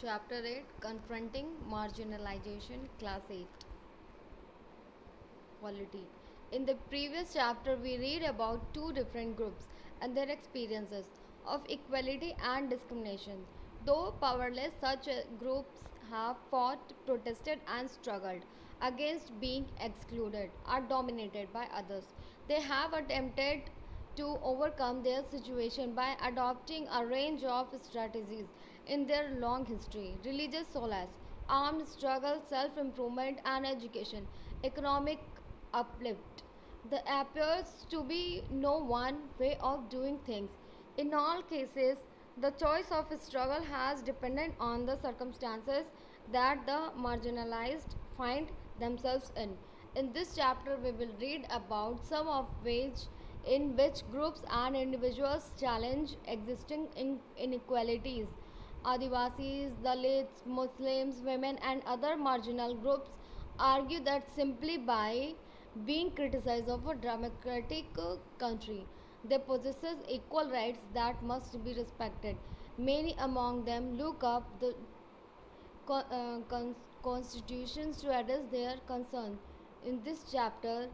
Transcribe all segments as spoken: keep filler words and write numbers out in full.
Chapter eight, Confronting Marginalization, Class eight. Quality. In the previous chapter, we read about two different groups and their experiences of equality and discrimination. Though powerless, such uh, groups have fought, protested, and struggled against being excluded or dominated by others. They have attempted to overcome their situation by adopting a range of strategies in their long history: religious solace, armed struggle, self improvement, and education, economic uplift. There appears to be no one way of doing things. In all cases, the choice of struggle has depended on the circumstances that the marginalized find themselves in. In this chapter, we will read about some of which in which groups and individuals challenge existing in- inequalities. Adivasis, Dalits, Muslims, women, and other marginal groups argue that simply by being criticized of a democratic uh, country, they possess equal rights that must be respected. Many among them look up the co- uh, cons- constitutions to address their concerns. In this chapter,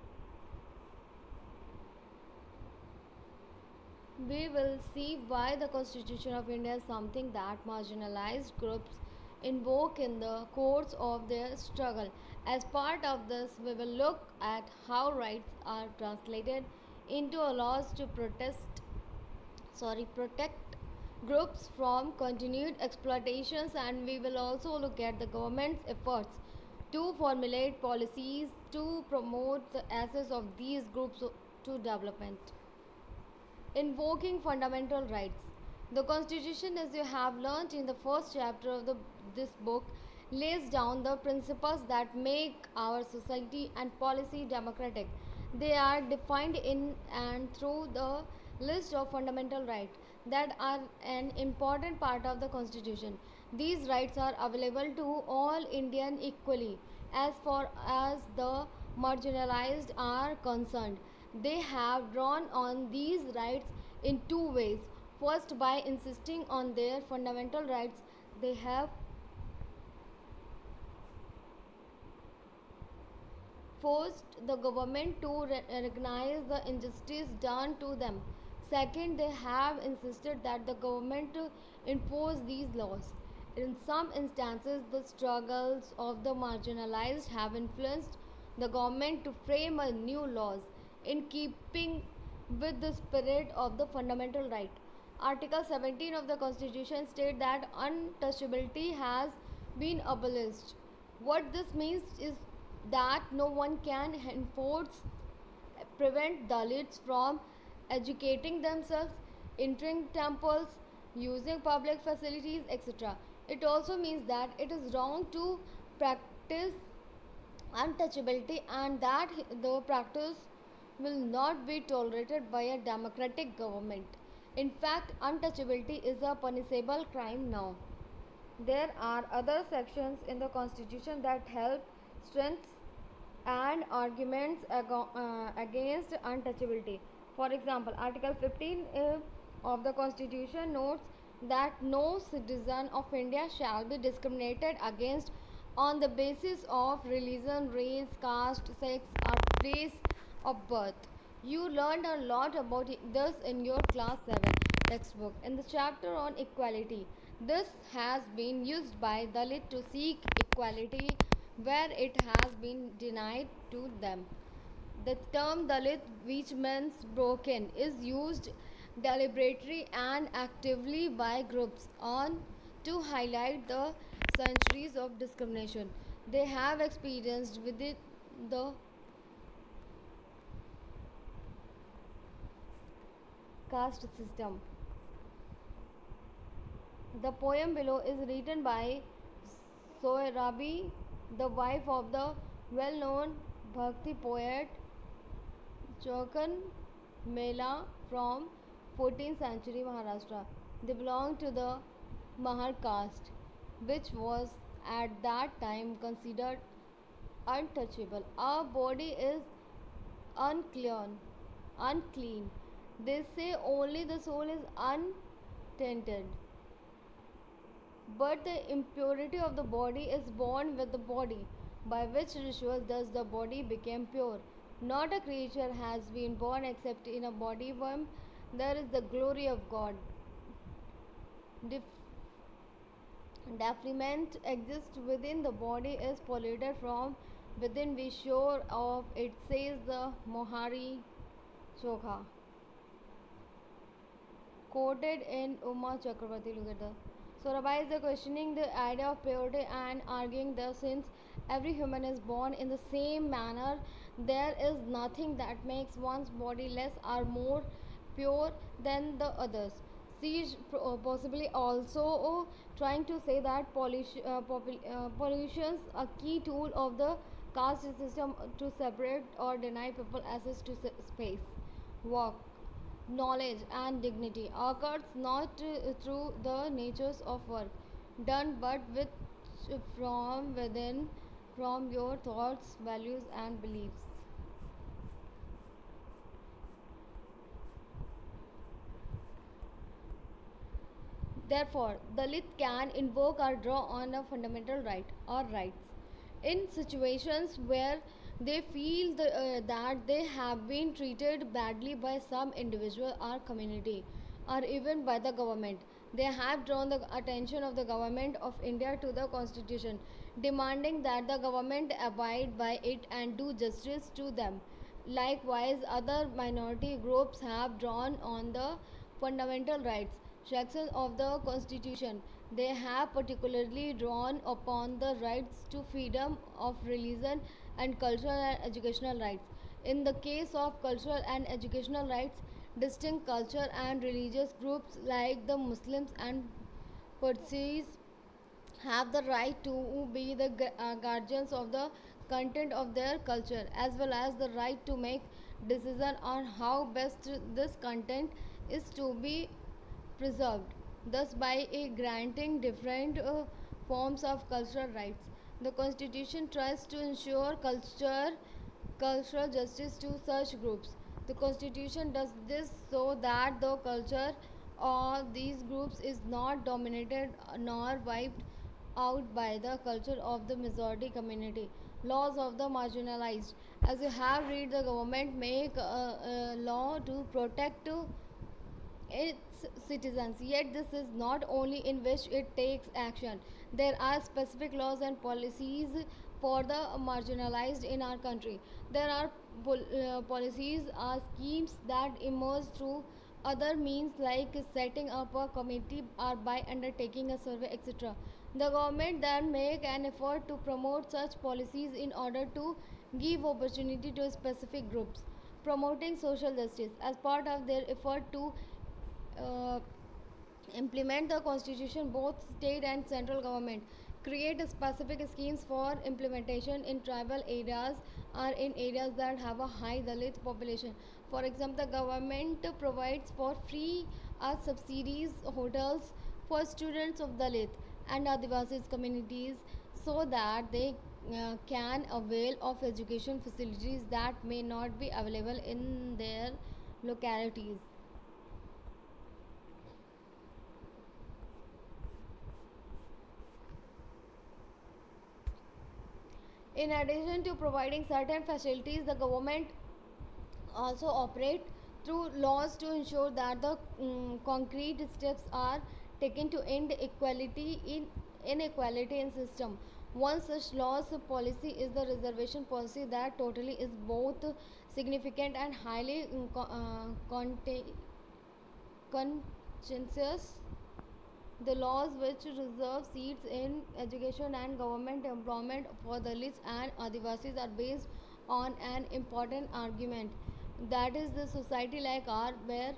we will see why the Constitution of India is something that marginalized groups invoke in the course of their struggle. As part of this, we will look at how rights are translated into laws to protest, sorry, protect groups from continued exploitations, and we will also look at the government's efforts to formulate policies to promote the access of these groups to development. Invoking fundamental rights. The Constitution, as you have learnt in the first chapter of the, this book, lays down the principles that make our society and policy democratic. They are defined in and through the list of fundamental rights that are an important part of the Constitution. These rights are available to all Indian equally as far as the marginalized are concerned. They have drawn on these rights in two ways. First, by insisting on their fundamental rights, they have forced the government to re- recognize the injustice done to them. Second, they have insisted that the government to enforce these laws. In some instances, the struggles of the marginalized have influenced the government to frame a new laws in keeping with the spirit of the fundamental right. Article seventeen of the Constitution states that untouchability has been abolished. What this means is that no one can enforce prevent Dalits from educating themselves, entering temples, using public facilities, et cetera. It also means that it is wrong to practice untouchability and that the practice will not be tolerated by a democratic government. In fact, untouchability is a punishable crime now. There are other sections in the Constitution that help strengthen and arguments ago- uh, against untouchability. For example, Article fifteen uh, of the Constitution notes that no citizen of India shall be discriminated against on the basis of religion, race, caste, sex, or place of birth. You learned a lot about this in your class seven textbook. In the chapter on equality, this has been used by Dalit to seek equality where it has been denied to them. The term Dalit, which means broken, is used deliberately and actively by groups on to highlight the centuries of discrimination they have experienced within the caste system. The poem below is written by Sohrabi, the wife of the well-known Bhakti poet Chokan Mela from fourteenth century Maharashtra. They belonged to the Mahar caste, which was at that time considered untouchable. Our body is unclean, unclean. They say only the soul is untainted. But the impurity of the body is born with the body, by which ritual thus the body became pure. Not a creature has been born except in a body womb. There is the glory of God. Def- Defilement exists within the body is polluted from within. We sure of it, says the Mohari Chokha, quoted in Uma Chakravarti. Look at the. So Rabai is questioning the idea of purity and arguing that since every human is born in the same manner, there is nothing that makes one's body less or more pure than the others. She is uh, possibly also uh, trying to say that pollution, uh, popul- uh, pollution's a key tool of the caste system to separate or deny people access to space, work, knowledge and dignity occurs not uh, through the natures of work done but with from within, from your thoughts, values and beliefs. Therefore, Dalit can invoke or draw on a fundamental right or rights in situations where they feel the, uh, that they have been treated badly by some individual or community or even by the government. They have drawn the attention of the government of India to the constitution, demanding that the government abide by it and do justice to them. Likewise, other minority groups have drawn on the fundamental rights sections of the constitution. They have particularly drawn upon the rights to freedom of religion and cultural and educational rights. In the case of cultural and educational rights, distinct culture and religious groups like the Muslims and Parsis have the right to be the uh, guardians of the content of their culture, as well as the right to make decision on how best this content is to be preserved. Thus, by uh, granting different uh, forms of cultural rights, the constitution tries to ensure culture cultural justice to such groups. The constitution does this so that the culture of these groups is not dominated nor wiped out by the culture of the majority community. Laws of the marginalized. As you have read, the government make a, a law to protect its citizens. Yet, this is not only in which it takes action. There are specific laws and policies for the marginalized in our country. There are pol- uh, policies or schemes that emerge through other means like setting up a committee or by undertaking a survey, et cetera. The government then make an effort to promote such policies in order to give opportunity to specific groups promoting social justice as part of their effort to uh, implement the constitution. Both state and central government create specific schemes for implementation in tribal areas or in areas that have a high Dalit population. For example, the government provides for free or subsidies hotels for students of Dalit and Adivasis communities so that they uh, can avail of education facilities that may not be available in their localities. In addition to providing certain facilities, the government also operate through laws to ensure that the um, concrete steps are taken to end equality in inequality in system. One such laws policy is the reservation policy that totally is both significant and highly um, uh, conta- conscientious. The laws which reserve seats in education and government employment for Dalits and Adivasis are based on an important argument. That is, the society like our where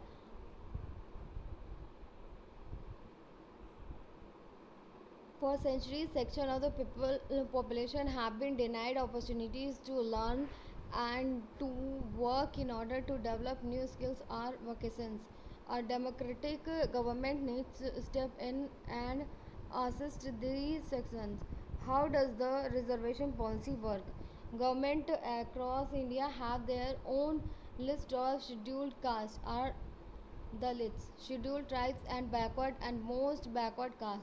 for centuries section of the people uh, population have been denied opportunities to learn and to work in order to develop new skills or vocations. A democratic uh, government needs to step in and assist these sections. How does the reservation policy work? Government across India have their own list of scheduled castes or Dalits, scheduled tribes and backward and most backward castes.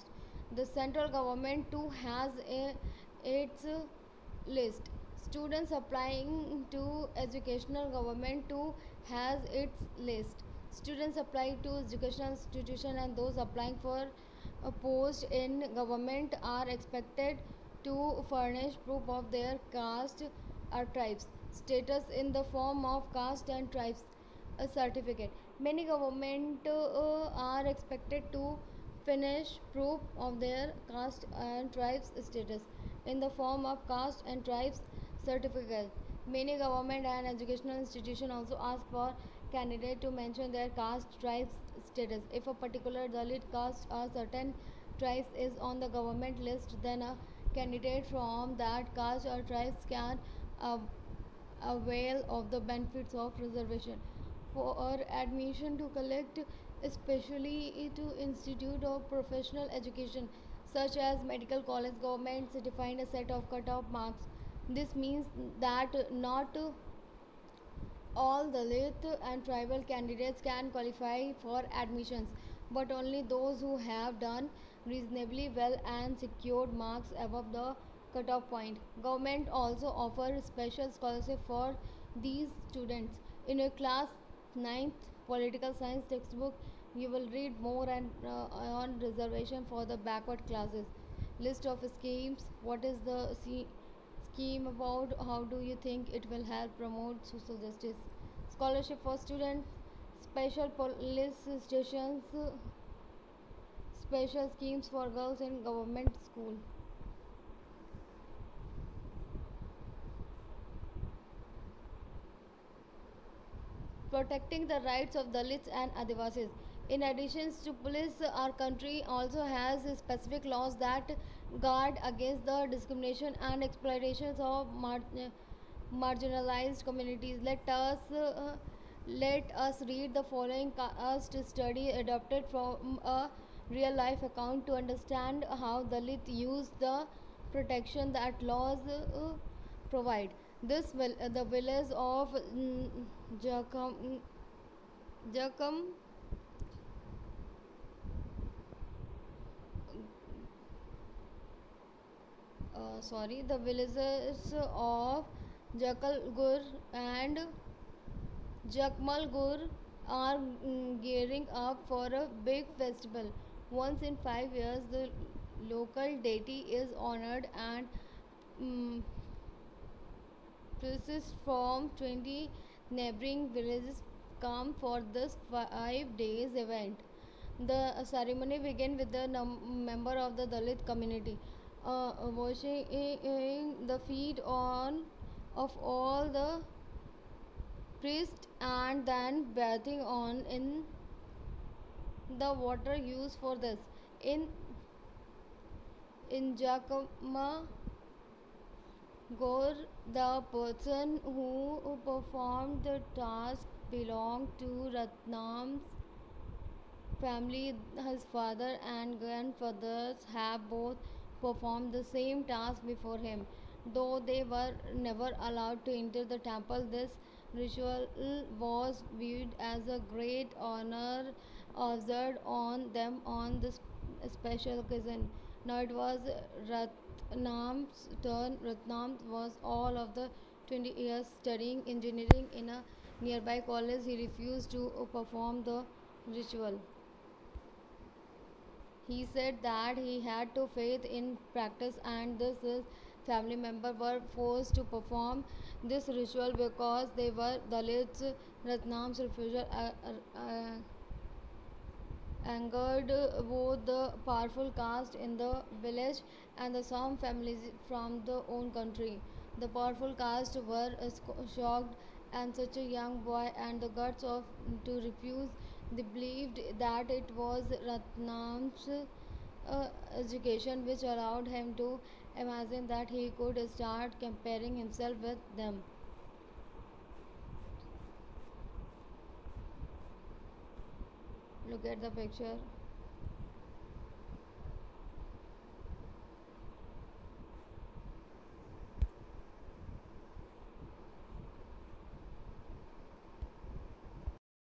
The central government too has a, its list. Students applying to educational government too has its list. Students applying to educational institution and those applying for a post in government are expected to furnish proof of their caste or tribes status in the form of caste and tribes a certificate. Many government uh, are expected to furnish proof of their caste and tribes status in the form of caste and tribes certificate. Many government and educational institutions also ask for candidate to mention their caste tribes status. If a particular Dalit caste or certain tribes is on the government list, then a candidate from that caste or tribes can uh, avail of the benefits of reservation for admission to collect, especially to institute of professional education such as medical college. Government defined a set of cut-off marks. This means that not all Dalit and tribal candidates can qualify for admissions, but only those who have done reasonably well and secured marks above the cutoff point. Government also offers special scholarship for these students. In your class ninth political science textbook, you will read more and uh, on reservation for the backward classes. List of schemes. What is the scheme about? How do you think it will help promote social justice? Scholarship for students, special police stations, special schemes for girls in government school. Protecting the rights of Dalits and Adivasis. In addition to police, our country also has specific laws that guard against the discrimination and exploitations of mar- marginalized communities. Let us uh, let us read the following cast study adapted from a real life account to understand how Dalit use the protection that laws uh, provide. This will uh, the village of mm, Jakam, Jakam uh, sorry, the villages of Jakalgur and Jakmalgur are mm, gearing up for a big festival. Once in five years, the local deity is honored and mm, priests from twenty neighboring villages come for this five days event. The ceremony begins with the num- member of the Dalit community uh, washing the feet on of all the priests and then bathing on in the water used for this. In in Jakama Gaur, the person who performed the task belonged to Ratnam's family. His father and grandfathers have both performed the same task before him. Though they were never allowed to enter the temple, this ritual was viewed as a great honor observed on them on this special occasion. Now it was Ratnam's turn. Ratnam was all of the twenty years studying engineering in a nearby college. He refused to perform the ritual. He said that he had to faith in practice and this his family member were forced to perform this ritual because they were Dalits. Ratnam's refusal uh, uh, angered both the powerful caste in the village and the some families from the own country. The powerful caste were uh, shocked and such a young boy and the guts of to refuse. They believed that it was Ratnam's uh, education which allowed him to imagine that he could start comparing himself with them. Look at the picture.